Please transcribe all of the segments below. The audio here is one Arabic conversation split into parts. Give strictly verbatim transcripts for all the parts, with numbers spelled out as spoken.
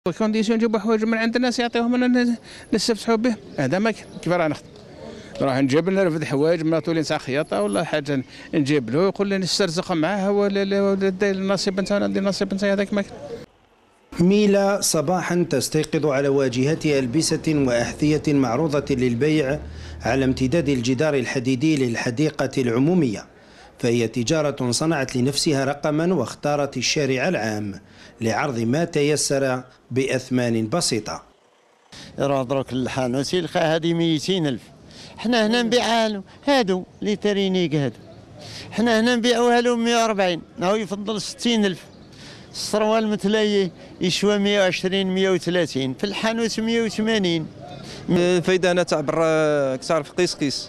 الكونديسيون نجيبوا حوايج من عند الناس يعطيهم لنا نستفتحوا به. هذا ما كيف راه نخدم، راح نجيب لنا رفد حوايج مراتو اللي نتاع خياطه ولا حاجه نجيب له يقول لي نسترزق معاه هو النصيب نتاعنا ندير النصيب نتاعي هذاك ما. ميلا صباحا تستيقظ على واجهتها ألبسة وأحذية معروضة للبيع على امتداد الجدار الحديدي للحديقة العمومية، فهي تجارة صنعت لنفسها رقما واختارت الشارع العام لعرض ما تيسر بأثمان بسيطة. راه دروك الحانوت يلقى هذه ميتين ألف، حنا هنا نبيعها له هادو لي ترينيك هادو، حنا هنا نبيعوها له مية وأربعين، هو يفضل ستين ألف. السروال مثلا يشوى مية وعشرين مية وثلاثين، في الحانوت مية وثمانين. الفايدة أنا تاع برا كتعرف قيس قيس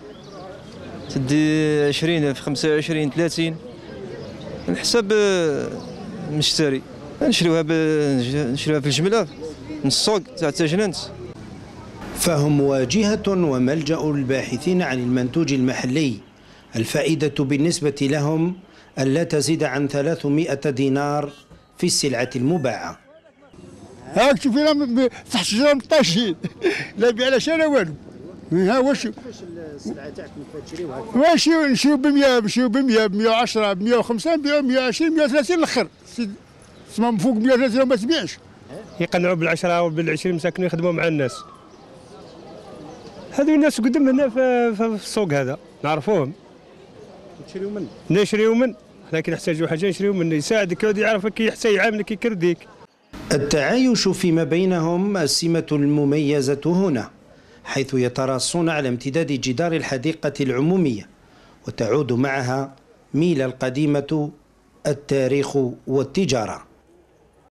تدي عشرين ألف خمسة وعشرين ثلاثين على حساب المشتري. نشريوها ب... نشريوها في الجملة من السوق تاع التاجنانت. فهم واجهة وملجأ الباحثين عن المنتوج المحلي. الفائدة بالنسبة لهم ألا تزيد عن ثلاثمائة دينار في السلعة المباعة. هاك شوفينا تحت شجرة طاشين لا بيع لا شرا والو. ها واش كيفاش السلعة تاعكم تشريوها؟ ماشي نشريو ب مية نشريو ب مية ب مية وعشرة ب مية وخمسة نبيعو مية وعشرين مية وثلاثين الاخر، تسمى فوق مية وثلاثين وما تبيعش. يقنعوا بالعشرة وبالعشرين مساكن يخدموا مع الناس. هذو الناس قدام هنا في السوق هذا نعرفوهم. تشريو من؟ نشريو من، لكن نحتاجوا حاجه نشريو من يساعدك يعرفك كي حتى يعاملك يكرديك. التعايش فيما بينهم السمة المميزة هنا، حيث يتراصون على امتداد جدار الحديقة العمومية، وتعود معها ميلا القديمة، التاريخ والتجارة.